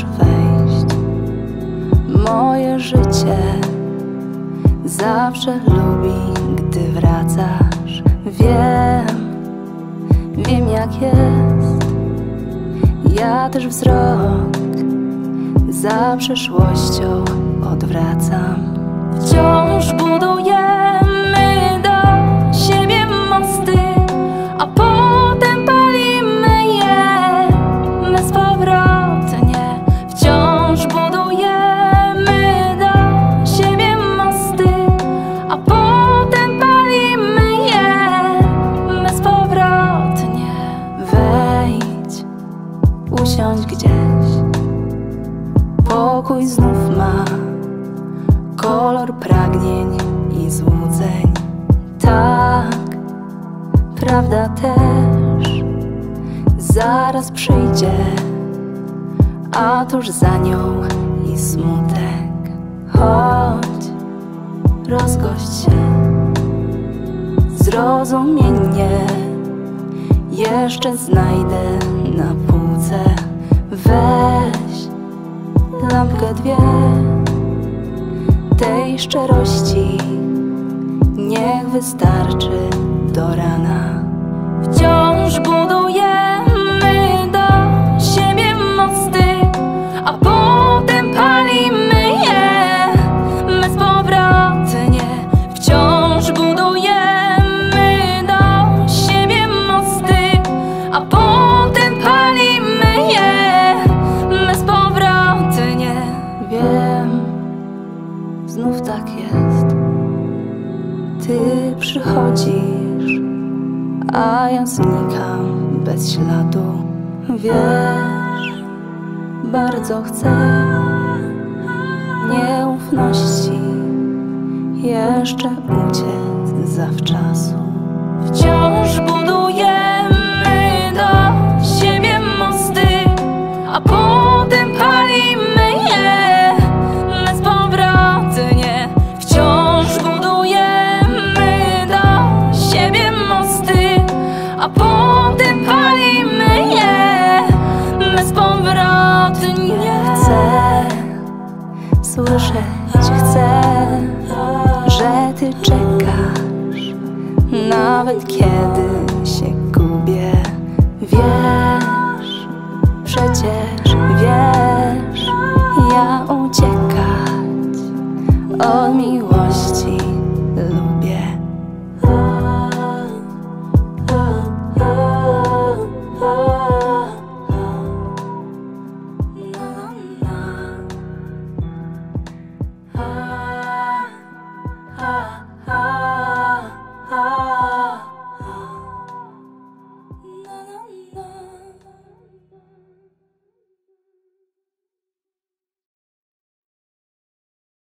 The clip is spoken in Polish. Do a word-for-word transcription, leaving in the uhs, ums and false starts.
możesz wejść. Moje życie zawsze lubi, gdy wracasz. Wiem, wiem jak jest. Ja też wzrok za przeszłością odwracam. Wciąż budujemy do siebie mosty, a potem palimy je bezpowrotnie. Wciąż budujemy do siebie mosty, a potem palimy je bezpowrotnie. Wejdź, usiądź gdzieś. Pokój znów ma kolor pragnień i złudzeń. Tak, prawda też zaraz przyjdzie, a tuż za nią i smutek. Chodź, rozgość się, zrozumienie jeszcze znajdę na półce. Weź lampkę dwie tej szczerości, niech wystarczy do rana. Wciąż budujemy do siebie mosty, a potem palimy je bezpowrotnie. Wciąż budujemy do siebie mosty, a potem palimy je bezpowrotnie. Wiem, znów tak jest. Ty przychodzisz, a ja znikam bez śladu. Wiesz, bardzo chcę nieufności jeszcze uciec zawczasu. Wciąż budujemy do siebie mosty, a potem palimy je bezpowrotnie. Wciąż budujemy do siebie mosty, a potem palimy je bezpowrotnie. Chcę słyszeć, chcę, że ty czekasz, nawet kiedy się gubię. Wiesz, przecież wiesz, ja uciekać od miłości lubię. Ah, ah, ah, ah.